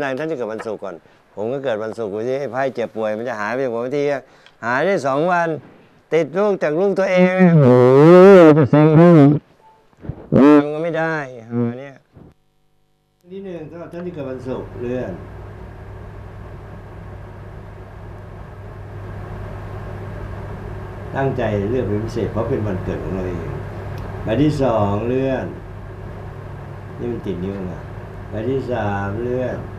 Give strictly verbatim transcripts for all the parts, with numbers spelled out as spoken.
ายท่านที่เกิดวันศุกร์ก่อนผมก็เกิดวันศุกร์ที่ไพ่เจ็บป่วยมันจะหายไปผมทีหายได้สองวันติดลูกจากลูกตัวเองโอ้จะเซ็งลูกมันก็ไม่ได้เนี่ยนี่หนึ่งสำหรับท่านที่เกิดวันศุกร์เลื่อนตั้งใจเลือกเป็นพิเศษเพราะเป็นวันเกิดของเราเองใบที่สองเลื่อนนี่มันติดนิ้วมาใบที่สามเลื่อน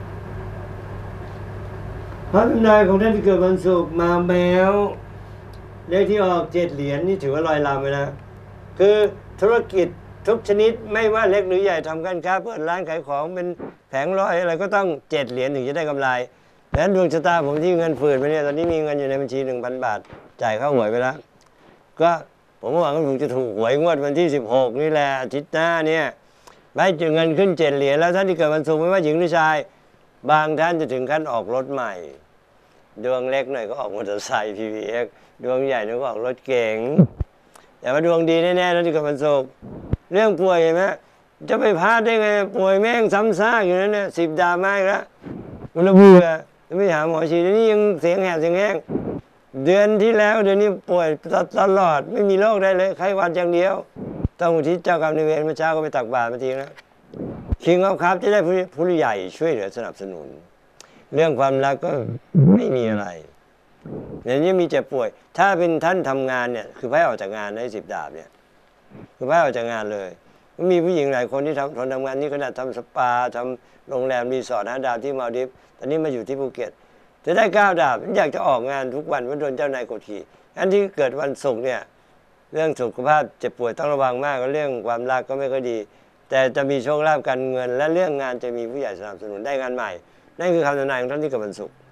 พระนายของท่านที่เกิดวันศุกร์มาแมวเลขที่ออกเจ็ดเหรียญนี่ถือว่าลอยลำเลยนะคือธุรกิจทุกชนิดไม่ว่าเล็กหรือใหญ่ทำการค้าเปิดร้านขายของเป็นแผงร้อยอะไรก็ต้องเจ็ดเหรียญถึงจะได้กำไรดังนั้นดวงชะตาผมที่เงินฝืดไปเนี่ยตอนนี้มีเงินอยู่ในบัญชีหนึ่งพันบาทจ่ายเข้าหวยไปแล้วก็ผมหวังว่าผมจะถูกหวยงวดวันที่สิบหกนี่แหละอาทิตย์หน้าเนี่ยได้เจอเงินขึ้นเจ็ดเหรียญแล้วท่านที่เกิดวันศุกร์ไม่ว่าหญิงหรือชายบางท่านจะถึงขั้นออกรถใหม่ดวงเล็กหน่อยก็ออกมอเตอร์ไซค์ พี วี เอ็กซ์ ดวงใหญ่หน่อยก็ออกรถเก๋งแต่ว่าดวงดีแน่ๆท่านที่เกิดวันศุกร์เรื่องป่วยเห็นไหมจะไปพลาดได้ไงป่วยแม่งซ้ำซากอยู่นั่นเนี่ยสิบดาวไม่แล้วมันระเบื่อไม่หาหมอฉีดนี่ยังเสียงแหบเสียงแห้งเดือนที่แล้วเดือนนี้ป่วยตลอดไม่มีโรคได้เลยไข้หวัดอย่างเดียวต้องอุทิศเจ้ากรรมนายเวรเมื่อเช้าก็ไปตักบาตรมาทีนะคิงออฟครับจะได้ผู้ใหญ่ช่วยเหลือสนับสนุนเรื่องความรักก็ไม่มีอะไรอย่างนี้มีเจ็บป่วยถ้าเป็นท่านทำงานเนี่ยคือไพ่ออกจากงานได้สิบดาบเนี่ยคือไพ่ออกจากงานเลยมีผู้หญิงหลายคนที่ทำทนทำงานนี่ขนาดทำสปาทำโรงแรมรีสอร์ทห้าดาวที่มาลดีฟตอนนี้มาอยู่ที่ภูเก็ตจะได้เก้าดาบอยากจะออกงานทุกวันว่าโดนเจ้านายกดขี่อันที่เกิดวันศุกร์เนี่ยเรื่องสุขภาพเจ็บป่วยต้องระวังมากก็เรื่องความรักก็ไม่ค่อยดีแต่จะมีโชคลาภการเงินและเรื่องงานจะมีผู้ใหญ่สนับสนุนได้งานใหม่นั่นคือคำทำนายของท่านที่เกิดวันศุกร์